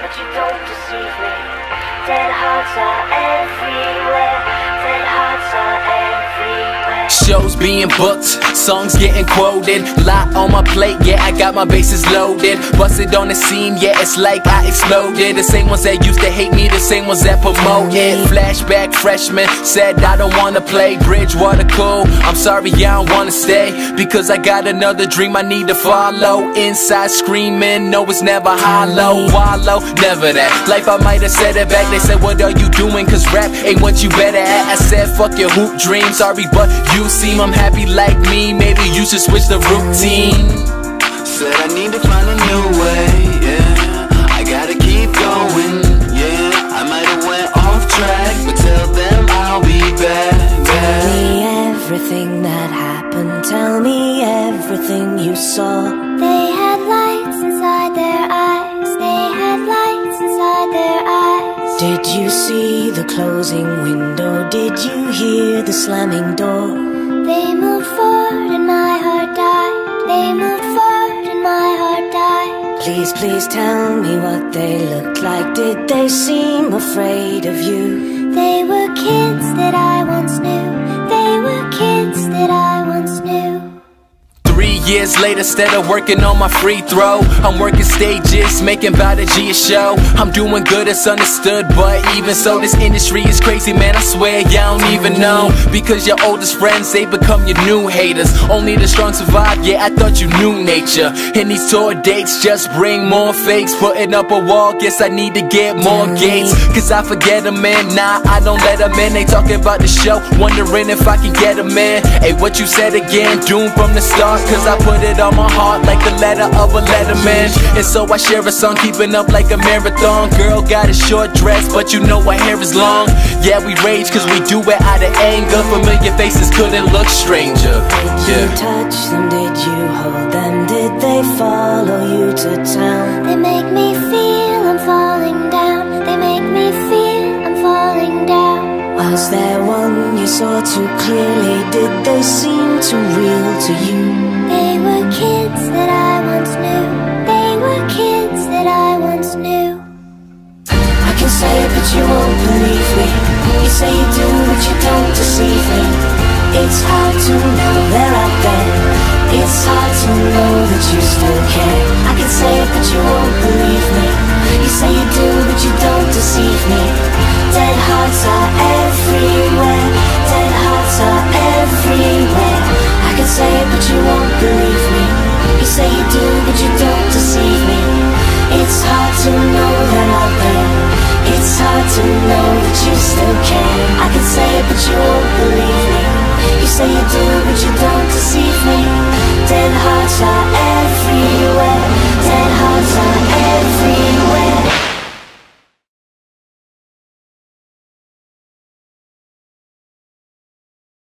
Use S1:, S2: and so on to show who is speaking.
S1: but you don't deceive me. Dead hearts are everywhere. Dead hearts are everywhere.
S2: Shows being booked, songs getting quoted. Lot on my plate, yeah, I got my bases loaded. Busted on the scene, yeah, it's like I exploded. The same ones that used to hate me, the same ones that promote it. Flashback freshman, said I don't wanna play. Bridgewater cool, I'm sorry I don't wanna stay, because I got another dream I need to follow. Inside screaming, no it's never hollow. Wallow, never that. Life I might have said it back, they said what are you doing, cause rap ain't what you better at. I said fuck your hoop dream, sorry but you seem unhappy like me, maybe you should switch the routine.
S3: Said I need to find a new way, yeah, I gotta keep going, yeah, I might have went off track, but tell them I'll be back.
S1: Tell me everything that happened, tell me everything you saw. They had lights inside their eyes, they had lights inside their eyes. Did you see the closing window, did you hear the slamming door? They moved forward and my heart died, they moved forward and my heart died. Please, please tell me what they looked like, did they seem afraid of you? They were kids that I once knew, they were kids that I once knew.
S2: 3 years later, instead of working on my free throw, I'm working stages, making about a G a show. I'm doing good, it's understood, but even so, this industry is crazy, man, I swear y'all don't even know. Because your oldest friends, they become your new haters. Only the strong survive, yeah, I thought you knew nature. And these tour dates just bring more fakes. Putting up a wall, guess I need to get more gates. Cause I forget them in, nah, I don't let them in. They talking about the show, wondering if I can get them in. Hey, what you said again, doomed from the start, cause I put it on my heart like the letter of a letterman. And so I share a song, keeping up like a marathon. Girl got a short dress, but you know her hair is long. Yeah, we rage cause we do it out of anger. Familiar faces couldn't look stranger.
S1: Did you touch them, did you hold them, did they follow you to town? They make me feel I'm falling down, they make me feel I'm falling down. Was there one you saw too clearly, did they seem too real to you? They were kids that I once knew, they were kids that I once knew. I can say it but you won't believe me, you say you do but you don't deceive me. It's hard to know they're out there, it's hard to know that you still care. I can say it but you won't believe me, you say you do but you don't deceive me. Dead hearts are everywhere, dead hearts are everywhere. I can say it but you won't believe me, you say you do but you don't deceive me. It's hard to know they're out there, it's hard to know that you still care. I can say it but you won't believe me, you say you do but you don't deceive me. Dead hearts are